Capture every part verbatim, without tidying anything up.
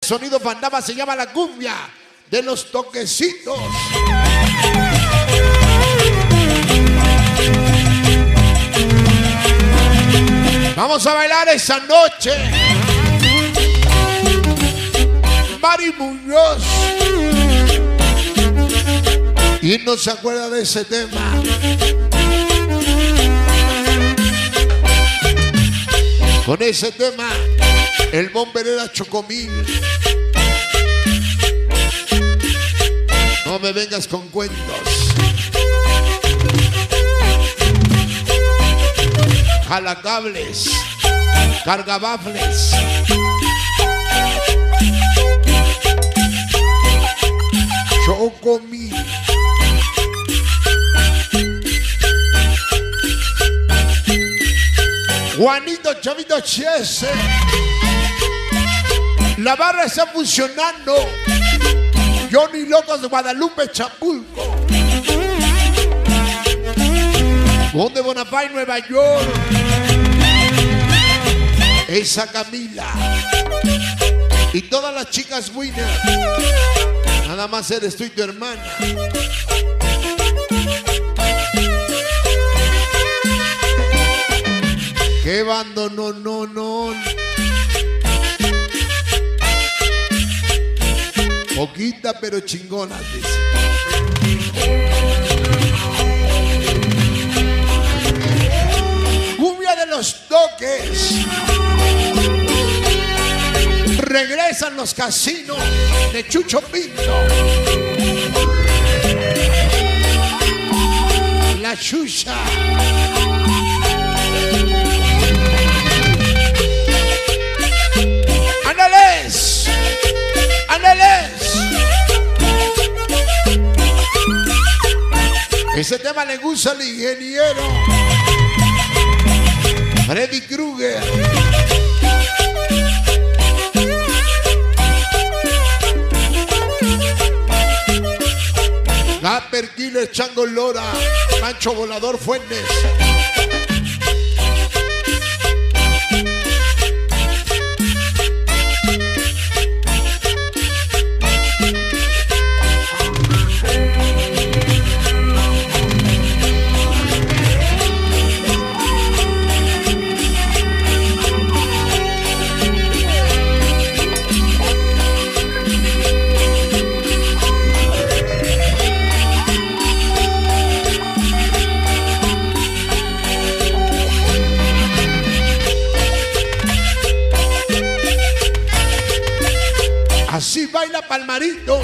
sonido fantasma se llama la cumbia de los toquecitos. Vamos a bailar esa noche. Mari Muñoz. Y no se acuerda de ese tema. Con ese tema, el bomberera Chocomil. No me vengas con cuentos. Jalacables, cargabafles. Chocomil. Juanito Chavito Chese. La barra está funcionando. Johnny Locos de Guadalupe, Chapulco. Conde Bonafay, Nueva York. Esa Camila. Y todas las chicas winner. Nada más eres tú y tu hermana. Qué bando, no, no, no. Poquita pero chingona, dice. Cumbia de los toques. Regresan los casinos de Chucho Pinto. La Chucha. ¡Ándales! ¡Ándales! Ese tema le gusta al ingeniero Freddy Krueger. Gapper Killer, Chango Lora, Pancho Volador Fuentes. Así baila Palmarito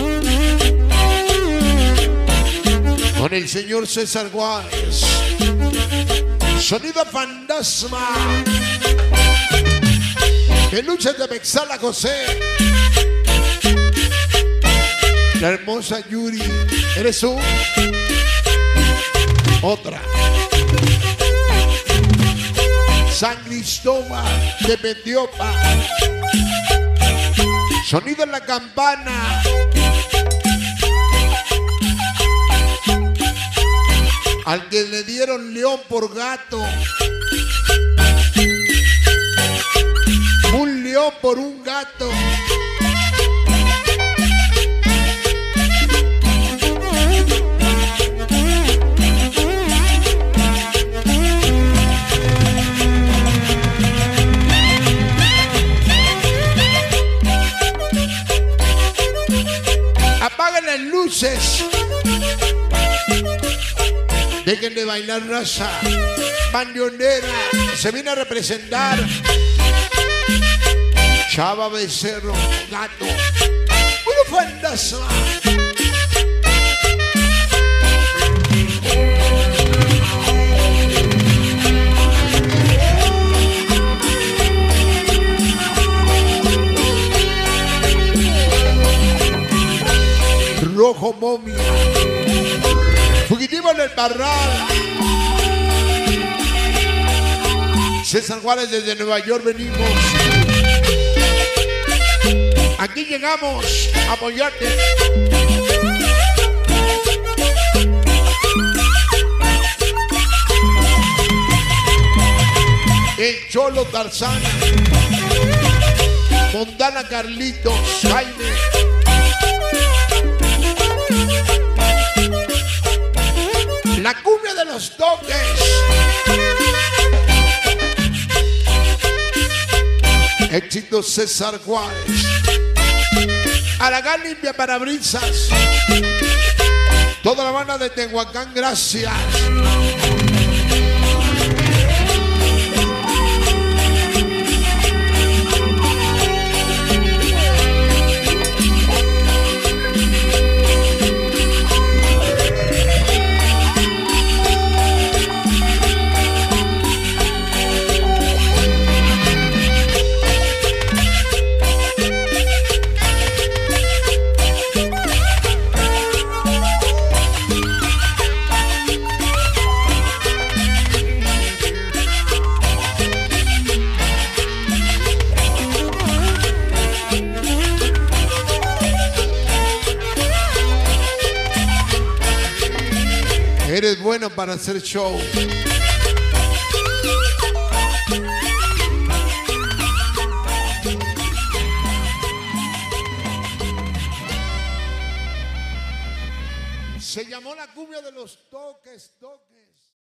con el señor César Juárez. Sonido fantasma. Peluches de Mexala José. La hermosa Yuri. ¿Eres tú? Otra. San Cristóbal de Petiopa. Sonido en la campana. Al que le dieron león por gato. Un león por un gato. Apaguen las luces. Dejen de bailar, raza. Bandionera se viene a representar. Chava Becerro, gato. Uno fantasma. Rojo Momia. Fugitivo en el Parral. César Juárez desde Nueva York venimos. Aquí llegamos a apoyarte. El Cholo Tarzán. Montana Carlitos, Jaime. La cumbia de los toques. Éxito César Juárez. Aragán limpia parabrisas. Toda la banda de Tehuacán, gracias. Eres bueno para hacer show. Se llamó la cumbia de los toques, toques.